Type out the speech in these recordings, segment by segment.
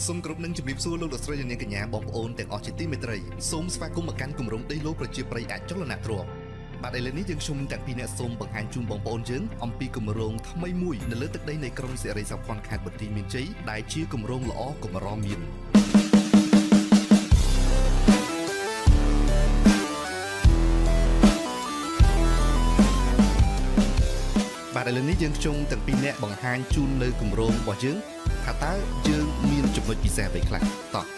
សូមគ្រប់នឹងជំរាបសួរលោកលោកស្រីនាងកញ្ញាបងប្អូនទាំងអស់ជាទីមេត្រីសូមស្វាគមន៍មកកាន់គម្រោងដីឡូប្រជាប្រិយអចលនទ្រព្យបាទឥឡូវនេះយើងខ្ញុំទាំងពីរអ្នកសូមបង្ហាញជូនបងប្អូនយើងអំពីគម្រោងថ្មីមួយនៅលើទឹកដីនៃក្រុងសិរីសោភ័ណ្ឌខេត្តបន្ទាយមានជ័យដែលជាគម្រោងល្អកម្រមានបាទឥឡូវនេះយើងខ្ញុំទាំងពីរអ្នកបង្ហាញជូននៅគម្រោងរបស់យើងថាតើយើងមានចំណុចពិសេសអ្វីខ្លះតោះ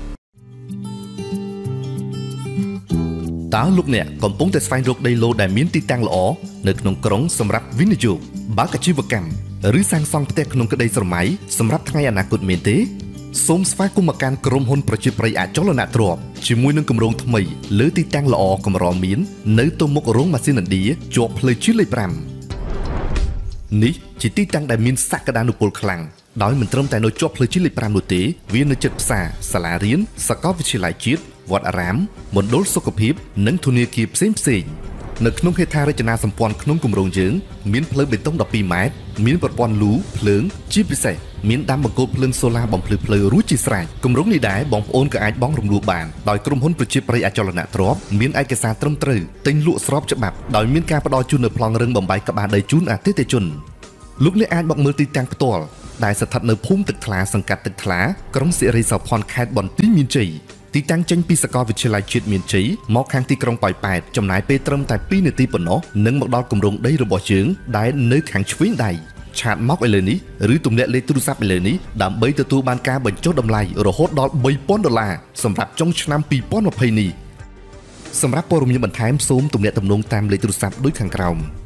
តើលោកអ្នកកំពុងតែស្វែងរកដីឡូដែលមានទីតាំងល្អនៅក្នុងក្រុងសម្រាប់វិនិយោគបើកអាជីវកម្មឬសាងសង់ផ្ទះក្នុងក្តីស្រមៃសម្រាប់ថ្ងៃអនាគតមែនទេសូមស្វាគមន៍មកកាន់ក្រុមហ៊ុនប្រជាប្រិយអចលនទ្រព្យជាមួយនឹងគម្រោងថ្មីលើទីតាំងល្អកម្រមាននៅទៅមុខរោងម៉ាស៊ីនឥណ្ឌាជាប់ផ្លូវជាតិលេខ 5នេះជាទីតាំងដែលមានសក្តានុពលខ្លាំងដោយមិនត្រឹមតែនៅជាប់ផ្លូវជាតិលេខ 5 នោះទេវានៅជិតផ្សារសាលារៀនសាកលវិទ្យាល័យជាតិវត្តអារាមមណ្ឌលសុខភាពនិងធនាគារផ្សេងនៅក្នុងហេដ្ឋារចនាសម្ព័ន្ធក្នុងគម្រោងយើងមានផ្លូវបេតុង 12 ម៉ែត្រមានប្រព័ន្ធលូភ្លើងជាពិសេសមានដាំបង្គោលភ្លើងសូឡាបំភ្លឺផ្លូវរួចជាស្រេចគម្រោងនេះដែរបងប្អូនក៏អាចបង់រំលោះបានដោយក្រុមហ៊ុនប្រជាប្រិយអចលនទ្រព្យមានឯកសារត្រឹមត្រូវទិញលក់ស្របច្បាប់ដោយមានការផ្ដល់ជូននៅប្លង់រឹងបំបីក្បាលដីជូនអតិថិជនលោកអ្នកអាចមកមើលទីតាំងផ្ទាល់ដែលស្ថិតនៅភូមិទឹកថ្លាសង្កាត់ទឹកថ្លាក្រុងសិរីសោភ័ណ្ឌខេត្តបន្ទាយមានជ័យទីតាំងចេញពីសាកលវិទ្យាល័យជាតិមានជ័យមកខាងទីក្រុងប៉ោយប៉ែតចំណាយពេលត្រឹមតែ 2 នាទីប៉ុណ្ណោះនឹងមកដល់គម្រោងដីរបស់យើងដែលនៅខាងឆ្វេងដៃឆាតមកឥឡូវនេះឬទម្លាក់លេខទូរស័ព្ទឥឡូវនេះដើម្បីទទួលបានការបញ្ចុះតម្លៃរហូតដល់$3,000សម្រាប់ចុងឆ្នាំ 2020 នេះសម្រាប់ព័ត៌មានបន្ថែមសូមទំនាក់ទំនងតាមលេខទូរស័ព្ទដូចខាងក្រោម